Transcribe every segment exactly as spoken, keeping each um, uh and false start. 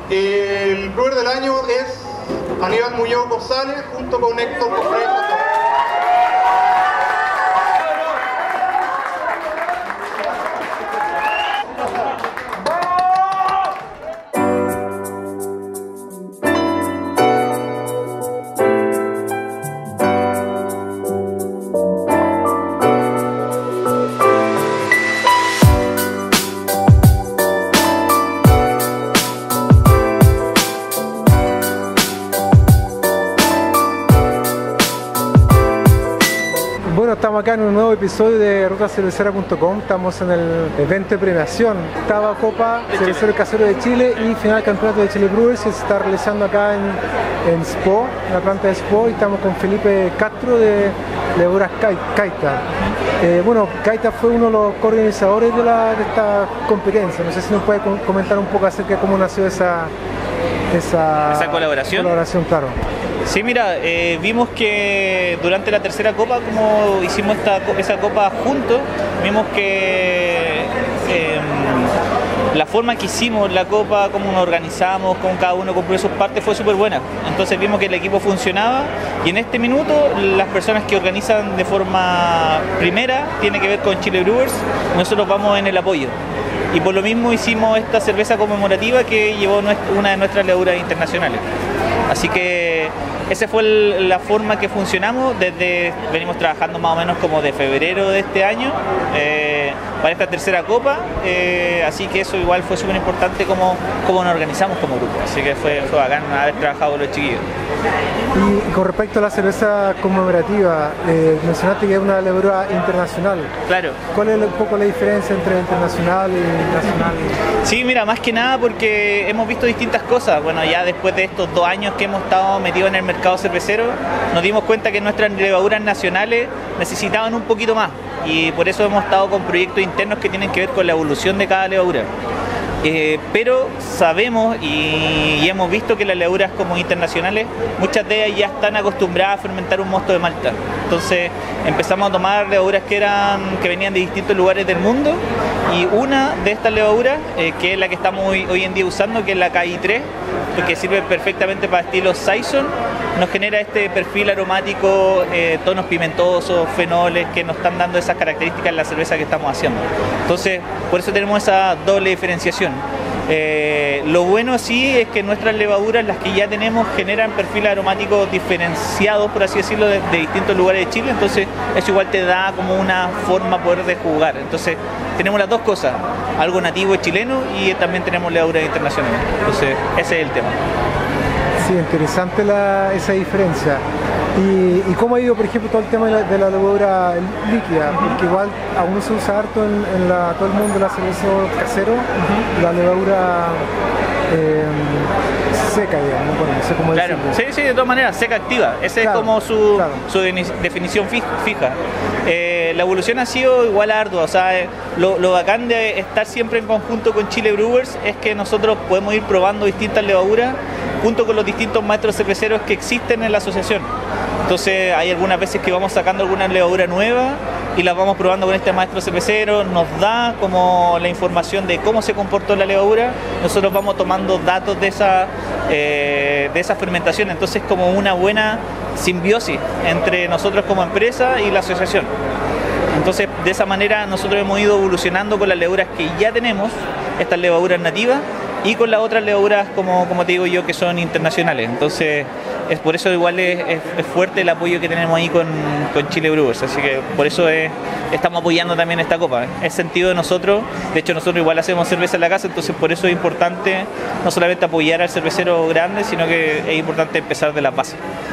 El brewer del año es Aníbal Muñoz González junto con Héctor Cofré. Bueno, estamos acá en un nuevo episodio de ruta cervecera punto com. Estamos en el evento de premiación octava Copa Cervecero Casero de Chile y final campeonato de Chile Brewers, que se está realizando acá en, en S P O, en la planta de S P O, y estamos con Felipe Castro de Levaduras Caita. Eh, bueno, Caita fue uno de los coorganizadores de, la, de esta competencia. No sé si nos puede comentar un poco acerca de cómo nació esa, esa, esa colaboración. colaboración, claro. Sí, mira, eh, vimos que durante la tercera copa, como hicimos esta, esa copa juntos, vimos que eh, la forma que hicimos la copa, cómo nos organizamos, cómo cada uno cumplió sus partes, fue súper buena. Entonces vimos que el equipo funcionaba y en este minuto las personas que organizan de forma primera tiene que ver con Chile Brewers, nosotros vamos en el apoyo. Y por lo mismo hicimos esta cerveza conmemorativa que llevó una de nuestras levaduras internacionales. Así que esa fue el, la forma que funcionamos. Desde venimos trabajando más o menos como de febrero de este año eh, para esta tercera copa, eh, así que eso igual fue súper importante como, como nos organizamos como grupo, así que fue, fue bacán haber trabajado con los chiquillos. Y con respecto a la cerveza conmemorativa, eh, mencionaste que es una levadura internacional. Claro. ¿Cuál es un poco la diferencia entre internacional y nacional? Sí, mira, más que nada porque hemos visto distintas cosas. Bueno, ya después de estos dos años que hemos estado metidos en el mercado cervecero, nos dimos cuenta que nuestras levaduras nacionales necesitaban un poquito más, y por eso hemos estado con proyectos internos que tienen que ver con la evolución de cada levadura. Eh, pero sabemos y, y hemos visto que las levaduras como internacionales, muchas de ellas ya están acostumbradas a fermentar un mosto de malta. Entonces empezamos a tomar levaduras que, eran, que venían de distintos lugares del mundo, y una de estas levaduras, eh, que es la que estamos hoy, hoy en día usando, que es la K I tres, que sirve perfectamente para estilos Saison, nos genera este perfil aromático, eh, tonos pimentosos, fenoles, que nos están dando esas características en la cerveza que estamos haciendo. Entonces, por eso tenemos esa doble diferenciación. Eh, lo bueno sí es que nuestras levaduras, las que ya tenemos, generan perfiles aromáticos diferenciados, por así decirlo, de, de distintos lugares de Chile. Entonces eso igual te da como una forma poder de jugar. Entonces tenemos las dos cosas, algo nativo chileno y también tenemos levaduras internacionales. Entonces ese es el tema. Sí, interesante la, esa diferencia. ¿Y, ¿Y cómo ha ido, por ejemplo, todo el tema de la, de la levadura líquida? Porque igual aún se usa harto en, en la, todo el mundo la cerveza casero, uh-huh. La levadura eh, seca, digamos, bueno, no sé cómo claro. decirlo. Sí, sí, de todas maneras, seca activa. Esa claro, es como su, claro. su definición fija. Eh, la evolución ha sido igual ardua, o sea, eh, lo, lo bacán de estar siempre en conjunto con Chile Brewers es que nosotros podemos ir probando distintas levaduras junto con los distintos maestros cerveceros que existen en la asociación. Entonces hay algunas veces que vamos sacando alguna levadura nueva y las vamos probando con este maestro cervecero, nos da como la información de cómo se comportó la levadura, nosotros vamos tomando datos de esa, eh, de esa fermentación, entonces como una buena simbiosis entre nosotros como empresa y la asociación. Entonces de esa manera nosotros hemos ido evolucionando con las levaduras que ya tenemos, estas levaduras nativas, y con las otras levaduras, como, como te digo yo, que son internacionales. Entonces es por eso igual es, es, es fuerte el apoyo que tenemos ahí con, con Chile Brewers, así que por eso es, estamos apoyando también esta copa. Es sentido de nosotros, de hecho nosotros igual hacemos cerveza en la casa, entonces por eso es importante no solamente apoyar al cervecero grande, sino que es importante empezar de la base.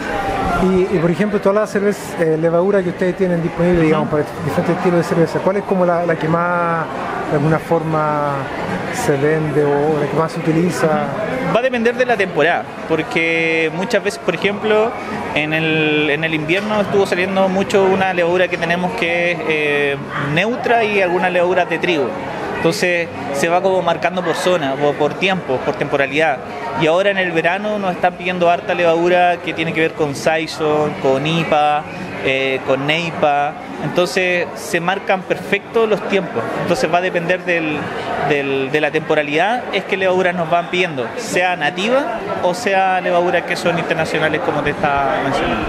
Y, y por ejemplo, todas las cervezas, eh, levaduras que ustedes tienen disponibles, uh-huh. digamos, para diferentes estilos de cerveza, ¿cuál es como la, la que más, de alguna forma, se vende o la que más se utiliza? Va a depender de la temporada, porque muchas veces, por ejemplo, en el, en el invierno estuvo saliendo mucho una levadura que tenemos que es eh, neutra y algunas levaduras de trigo. Entonces se va como marcando por zona, por, por tiempo, por temporalidad. Y ahora en el verano nos están pidiendo harta levadura que tiene que ver con Saison, con I P A, eh, con Neipa. Entonces se marcan perfectos los tiempos. Entonces va a depender del, del, de la temporalidad, es que levaduras nos van pidiendo, sea nativa o sea levaduras que son internacionales, como te estaba mencionando.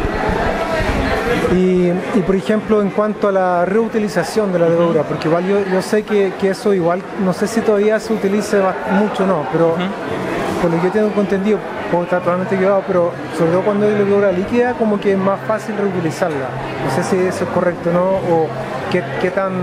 Y, y por ejemplo, en cuanto a la reutilización de la levadura, porque igual yo, yo sé que, que eso igual, no sé si todavía se utiliza mucho o no, pero uh-huh. por lo que yo tengo entendido, puedo estar totalmente equivocado, pero sobre todo cuando hay levadura líquida, como que es más fácil reutilizarla. No sé si eso es correcto, ¿no? O qué, qué tan...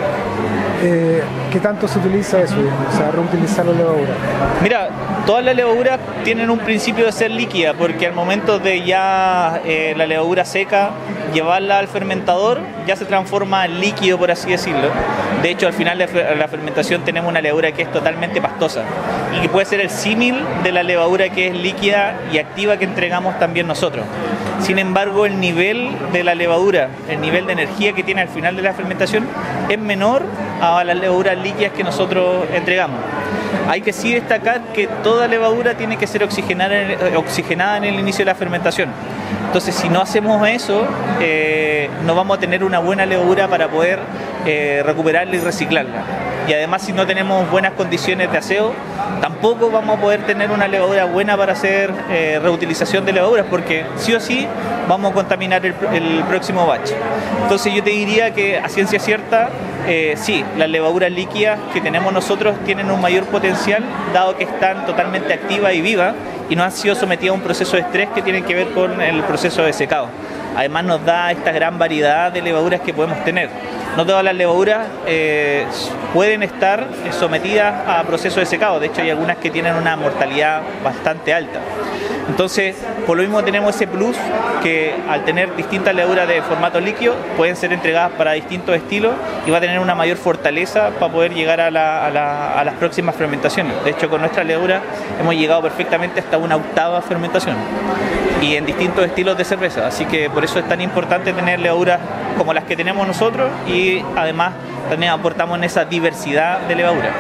Eh, ¿qué tanto se utiliza eso, o sea, reutilizar la levadura? Mira, todas las levaduras tienen un principio de ser líquida, porque al momento de ya eh, la levadura seca, llevarla al fermentador, ya se transforma en líquido, por así decirlo. De hecho, al final de la fermentación tenemos una levadura que es totalmente pastosa y que puede ser el símil de la levadura que es líquida y activa que entregamos también nosotros. Sin embargo, el nivel de la levadura, el nivel de energía que tiene al final de la fermentación es menor a las levaduras líquidas que nosotros entregamos. Hay que sí destacar que toda levadura tiene que ser oxigenada en el, oxigenada en el inicio de la fermentación. Entonces, si no hacemos eso, eh, no vamos a tener una buena levadura para poder eh, recuperarla y reciclarla. Y además, si no tenemos buenas condiciones de aseo, tampoco vamos a poder tener una levadura buena para hacer eh, reutilización de levaduras, porque sí o sí vamos a contaminar el, el próximo batch. Entonces yo te diría que a ciencia cierta, eh, sí, las levaduras líquidas que tenemos nosotros tienen un mayor potencial, dado que están totalmente activas y vivas y no han sido sometidas a un proceso de estrés que tiene que ver con el proceso de secado. Además nos da esta gran variedad de levaduras que podemos tener. No todas las levaduras eh, pueden estar sometidas a procesos de secado, de hecho hay algunas que tienen una mortalidad bastante alta. Entonces, por lo mismo tenemos ese plus que al tener distintas levaduras de formato líquido pueden ser entregadas para distintos estilos y va a tener una mayor fortaleza para poder llegar a, la, a, la, a las próximas fermentaciones. De hecho, con nuestra levadura hemos llegado perfectamente hasta una octava fermentación y en distintos estilos de cerveza, así que por eso es tan importante tener levaduras como las que tenemos nosotros y además también aportamos en esa diversidad de levaduras.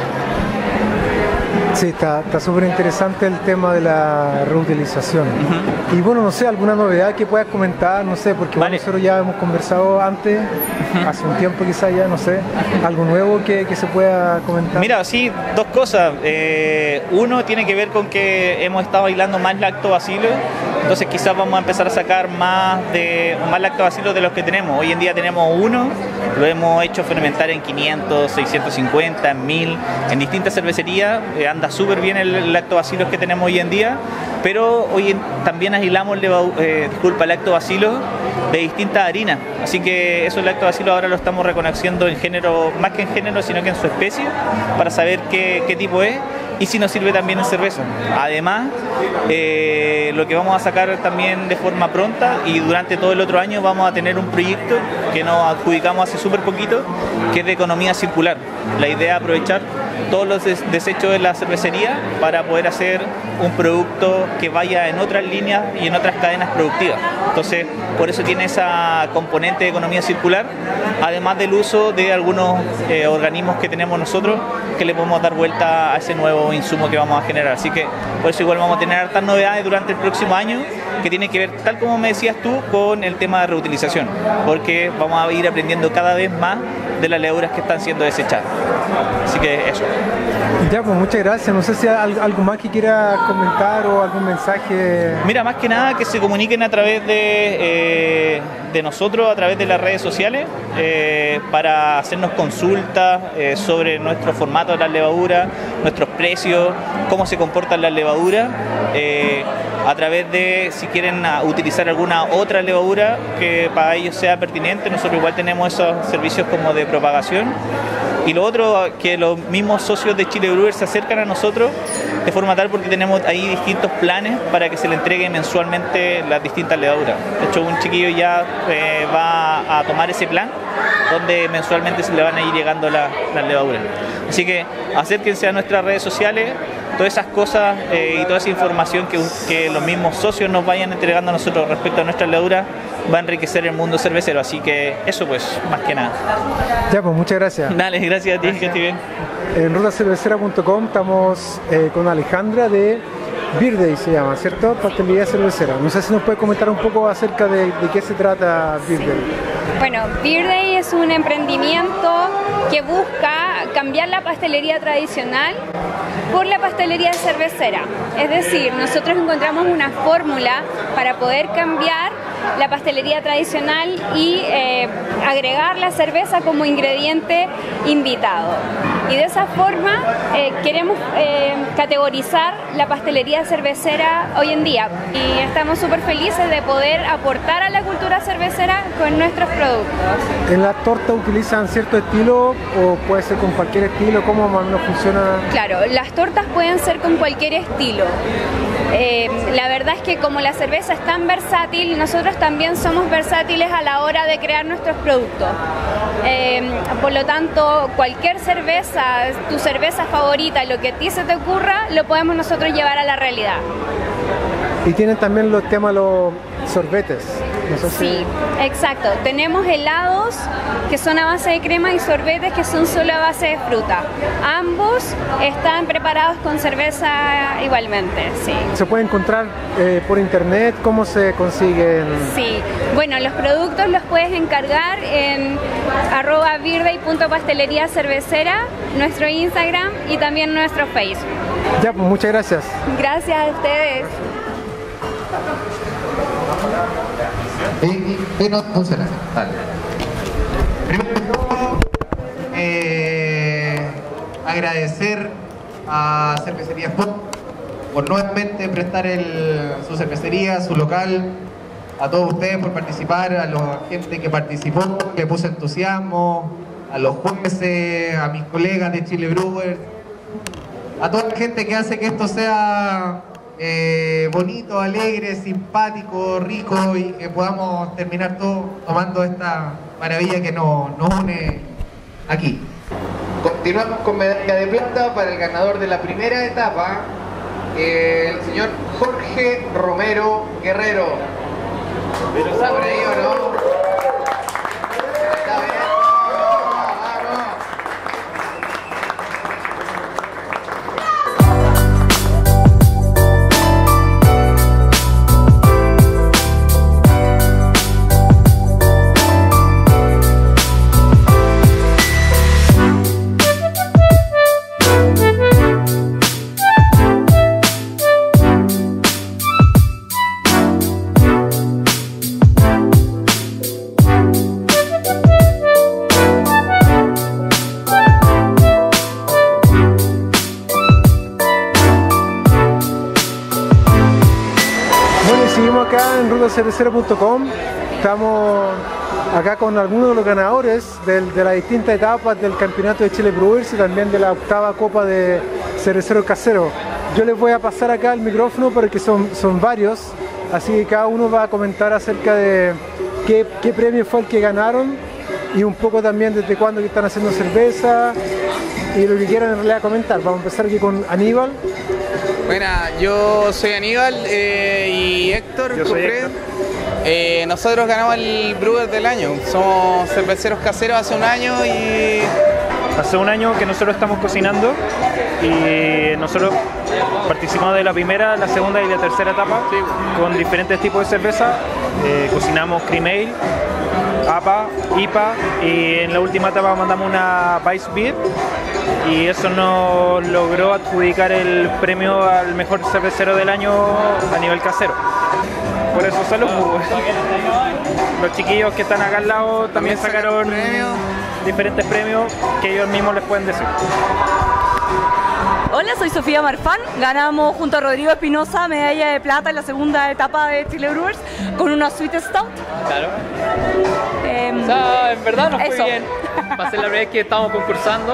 Sí, está súper interesante el tema de la reutilización. Uh-huh. Y bueno, no sé, alguna novedad que puedas comentar, no sé, porque vale. nosotros ya hemos conversado antes, uh-huh. hace un tiempo quizás ya, no sé, algo nuevo que, que se pueda comentar. Mira, sí, dos cosas. Eh, uno tiene que ver con que hemos estado aislando más lactobacilos, entonces quizás vamos a empezar a sacar más, de, más lactobacilos de los que tenemos. Hoy en día tenemos uno, lo hemos hecho fermentar en quinientos, seiscientos cincuenta, en mil, en distintas cervecerías, eh, anda súper bien el lactobacilos que tenemos hoy en día, pero hoy en, también aislamos eh, disculpa, lactobacilos de distintas harinas, así que esos lactobacilos ahora lo estamos reconociendo en género, más que en género, sino que en su especie, para saber qué, qué tipo es y si nos sirve también en cerveza. Además, eh, lo que vamos a sacar también de forma pronta y durante todo el otro año vamos a tener un proyecto que nos adjudicamos hace súper poquito, que es de economía circular. La idea es aprovechar todos los des desechos de la cervecería para poder hacer un producto que vaya en otras líneas y en otras cadenas productivas. Entonces, por eso tiene esa componente de economía circular, además del uso de algunos eh, organismos que tenemos nosotros que le podemos dar vuelta a ese nuevo insumo que vamos a generar. Así que por eso igual vamos a tener hartas novedades durante el próximo año que tiene que ver, tal como me decías tú, con el tema de reutilización, porque vamos a ir aprendiendo cada vez más de las levaduras que están siendo desechadas. Así que eso. Ya, pues muchas gracias. No sé si hay algo más que quiera comentar o algún mensaje. Mira, más que nada que se comuniquen a través de, eh, de nosotros, a través de las redes sociales, eh, para hacernos consultas eh, sobre nuestro formato de las levaduras, nuestros precios, cómo se comportan las levaduras, eh, a través de si quieren utilizar alguna otra levadura que para ellos sea pertinente. Nosotros igual tenemos esos servicios como de propagación. Y lo otro, que los mismos socios de Chile Brewer se acercan a nosotros de forma tal porque tenemos ahí distintos planes para que se le entreguen mensualmente las distintas levaduras. De hecho, un chiquillo ya eh, va a tomar ese plan donde mensualmente se le van a ir llegando la, las levaduras. Así que acérquense a nuestras redes sociales, todas esas cosas eh, y toda esa información que, que los mismos socios nos vayan entregando a nosotros respecto a nuestras levaduras va a enriquecer el mundo cervecero, así que eso pues, más que nada. Ya pues, muchas gracias. Dale, gracias a ti, que estés bien. En ruta cervecera punto com estamos eh, con Alejandra de Beer Day se llama, ¿cierto? Pastelería cervecera. No sé si nos puede comentar un poco acerca de, de qué se trata Beer Day. Bueno, Beer Day es un emprendimiento que busca cambiar la pastelería tradicional por la pastelería cervecera. Es decir, nosotros encontramos una fórmula para poder cambiar la pastelería tradicional y eh, agregar la cerveza como ingrediente invitado. Y de esa forma eh, queremos eh, categorizar la pastelería cervecera hoy en día. Y estamos súper felices de poder aportar a la cultura cervecera con nuestros productos. ¿En la torta utilizan cierto estilo o puede ser con cualquier estilo? ¿Cómo más o menos funciona? Claro, las tortas pueden ser con cualquier estilo. Eh, la verdad es que como la cerveza es tan versátil, nosotros también somos versátiles a la hora de crear nuestros productos. Eh, por lo tanto, cualquier cerveza, tu cerveza favorita, lo que a ti se te ocurra, lo podemos nosotros llevar a la realidad. Y tienen también los temas, los sorbetes. No sé si... Sí, exacto. Tenemos helados que son a base de crema y sorbetes que son solo a base de fruta. Ambos están preparados con cerveza igualmente, sí. ¿Se puede encontrar eh, por internet? ¿Cómo se consiguen? Sí, bueno, los productos los puedes encargar en arroba beerday punto pastelería cervecera, nuestro Instagram y también nuestro Facebook. Ya, pues muchas gracias. Gracias a ustedes. Y, y no funciona. Dale. Primero que todo, eh, agradecer a Cervecería Spot por nuevamente prestar el, su cervecería, su local, a todos ustedes por participar, a la gente que participó, que puso entusiasmo, a los jueces, a mis colegas de Chile Brewers, a toda la gente que hace que esto sea Eh, bonito, alegre, simpático, rico y que podamos terminar todo tomando esta maravilla que nos, nos une aquí. Continuamos con medalla de plata para el ganador de la primera etapa, eh, el señor Jorge Romero Guerrero. ¿Pero está por ahí o no? Seguimos acá en ruta cervecera punto com. Estamos acá con algunos de los ganadores del, de las distintas etapas del campeonato de Chile Brewers y también de la octava copa de cerveceros caseros. Yo les voy a pasar acá el micrófono porque son, son varios, así que cada uno va a comentar acerca de qué, qué premio fue el que ganaron y un poco también desde cuándo que están haciendo cerveza y lo que quieran en realidad comentar. Vamos a empezar aquí con Aníbal. Bueno, yo soy Aníbal eh, y Héctor. Yo soy Héctor. Eh, nosotros ganamos el Brewer del año. Somos cerveceros caseros hace un año y... Hace un año que nosotros estamos cocinando y nosotros participamos de la primera, la segunda y la tercera etapa sí, con diferentes tipos de cerveza. Eh, cocinamos Cream Ale, A P A, I P A y en la última etapa mandamos una Weiss Beer y eso nos logró adjudicar el premio al mejor cervecero del año a nivel casero. Por eso salud. Los chiquillos que están acá al lado también sacaron diferentes premios que ellos mismos les pueden decir. Hola, soy Sofía Marfán. Ganamos junto a Rodrigo Espinosa medalla de plata en la segunda etapa de Chile Brewers con una Sweet Stout. Claro. Eh, o sea, en verdad nos fue eso. bien. Va a ser la primera vez que estamos concursando.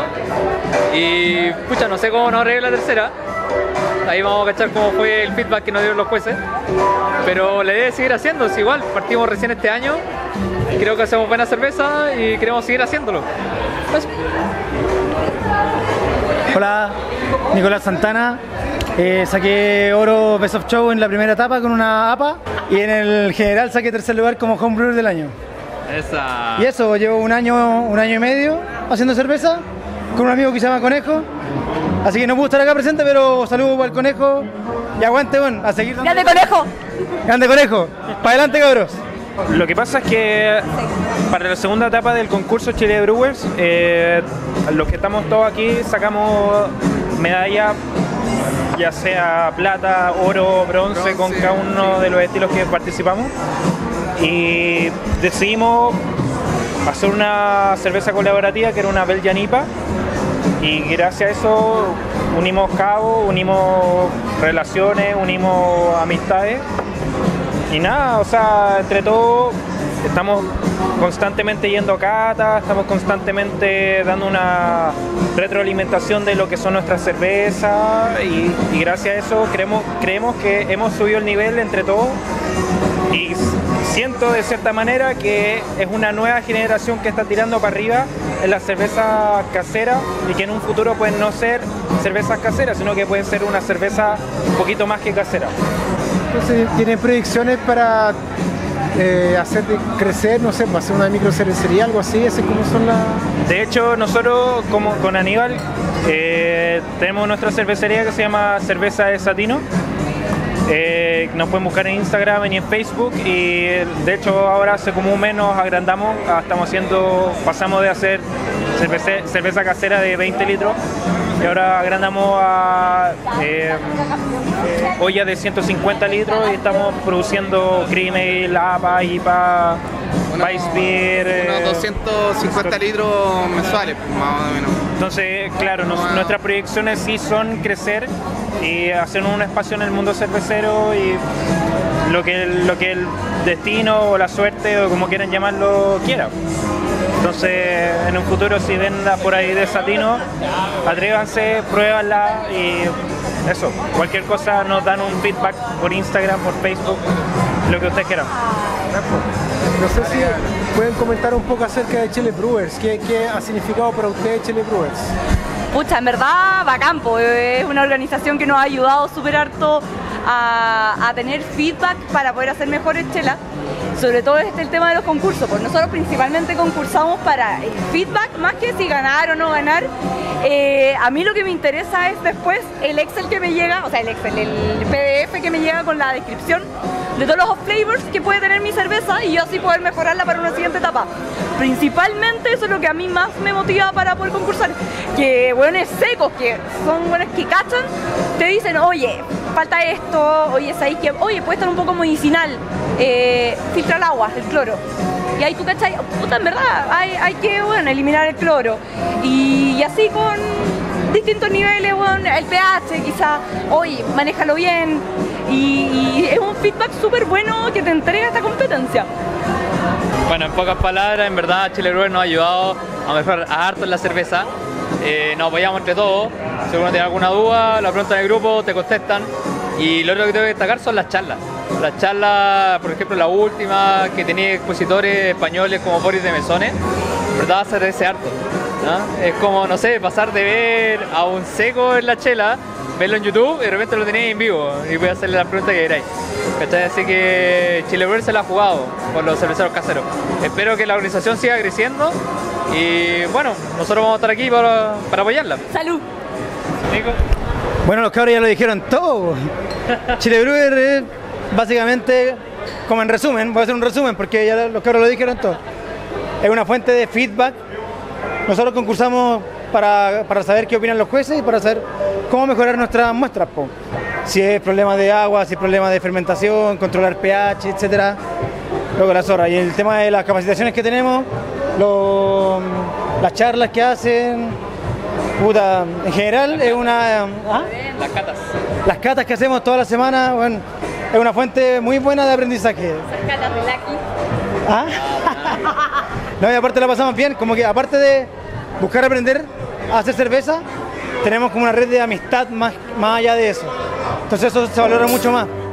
Y pucha, no sé cómo nos arregla la tercera. Ahí vamos a cachar cómo fue el feedback que nos dieron los jueces. Pero la idea es seguir haciendo. Es igual, partimos recién este año. Creo que hacemos buena cerveza y queremos seguir haciéndolo. Pues. Hola, Nicolás Santana. Eh, saqué oro Best of Show en la primera etapa con una A P A y en el general saqué tercer lugar como Homebrewer del año. Esa. Y eso, llevo un año, un año y medio haciendo cerveza con un amigo que se llama Conejo. Así que no pudo estar acá presente, pero saludos para el Conejo. Y aguante, bueno, a seguir. ¡Grande Conejo! ¡Grande Conejo! ¡Para adelante, cabros! Lo que pasa es que para la segunda etapa del concurso Chile Brewers, eh, los que estamos todos aquí sacamos medalla, ya sea plata, oro, bronce, bronce con cada uno de los estilos que participamos. Y decidimos hacer una cerveza colaborativa que era una Belgian I P A. Y gracias a eso unimos cabos, unimos relaciones, unimos amistades. Y nada, o sea, entre todos estamos constantemente yendo a cata, estamos constantemente dando una retroalimentación de lo que son nuestras cervezas y, y gracias a eso creemos, creemos que hemos subido el nivel entre todos y siento de cierta manera que es una nueva generación que está tirando para arriba en las cervezas caseras y que en un futuro pueden no ser cervezas caseras, sino que pueden ser una cerveza un poquito más que casera. Entonces, ¿tienen predicciones para eh, hacer de crecer, no sé, para hacer una microcervecería, algo así? ¿Así como son las...? De hecho, nosotros como con Aníbal eh, tenemos nuestra cervecería que se llama Cerveza de Satino. Eh, nos pueden buscar en Instagram y en Facebook y de hecho ahora hace como un mes nos agrandamos, estamos haciendo, pasamos de hacer cerveza, cerveza casera de veinte litros y ahora agrandamos a eh, olla de ciento cincuenta litros y estamos produciendo cream ale, A P A, I P A, Weiss Beer, unos doscientos cincuenta litros mensuales, más o menos. Entonces, claro, nos, nuestras proyecciones sí son crecer y hacer un espacio en el mundo cervecero y lo que, lo que el destino o la suerte o como quieran llamarlo quiera. Entonces, en un futuro si ven por ahí de Satino, atrévanse, pruébanla y eso, cualquier cosa nos dan un feedback por Instagram, por Facebook, lo que ustedes quieran. No sé si pueden comentar un poco acerca de Chile Brewers. ¿Qué, qué ha significado para ustedes Chile Brewers? Pucha, en verdad, bacán, pues, es una organización que nos ha ayudado súper harto a, a tener feedback para poder hacer mejores chelas. Sobre todo este el tema de los concursos, pues nosotros principalmente concursamos para el feedback, más que si ganar o no ganar. Eh, a mí lo que me interesa es después el Excel que me llega, o sea el Excel, el P D F que me llega con la descripción de todos los flavors que puede tener mi cerveza y yo así poder mejorarla para una siguiente etapa. Principalmente eso es lo que a mí más me motiva para poder concursar, que hueones secos, que son hueones que cachan, te dicen, oye, falta esto, oye, ¿sabes que oye, puede estar un poco medicinal, eh, filtra el agua, el cloro. Y ahí tú cachai, puta, en verdad, hay, hay que, bueno, eliminar el cloro. Y, y así con distintos niveles, bueno, el pH quizá, oye, manéjalo bien. Y, y es un feedback súper bueno que te entrega esta competencia. Bueno, en pocas palabras, en verdad Chile Brewers nos ha ayudado a mejorar harto en la cerveza. Eh, nos apoyamos entre todos. Si uno tiene alguna duda, la pregunta en el grupo, te contestan. Y lo otro que tengo que destacar son las charlas. Las charlas, por ejemplo, la última que tenía expositores españoles como Boris de Mesones, verdad se agradece harto, ¿no? Es como, no sé, pasar de ver a un seco en la chela, verlo en YouTube y de repente lo tenéis en vivo y voy a hacerle la pregunta que queráis. ¿Cachai? Así que Chile Brewers se la ha jugado con los cerveceros caseros. Espero que la organización siga creciendo y bueno, nosotros vamos a estar aquí para, para apoyarla. ¡Salud! Nico. Bueno, los cabros ya lo dijeron todo. Chile Brewers es básicamente, como en resumen, voy a hacer un resumen porque ya los cabros lo dijeron todo. Es una fuente de feedback. Nosotros concursamos para, para saber qué opinan los jueces y para saber cómo mejorar nuestras muestras, po. Si es problema de agua, si es problema de fermentación, controlar pH, etcétera. Luego la zorra. Y el tema de las capacitaciones que tenemos, lo, las charlas que hacen, puta, en general es una... ¿ah? Las catas. Las catas que hacemos toda la semana, bueno, es una fuente muy buena de aprendizaje. Las catas de Lucky. ¿Ah? No, y aparte la pasamos bien, como que aparte de buscar aprender a hacer cerveza, tenemos como una red de amistad más, más allá de eso. Entonces eso se valora mucho más.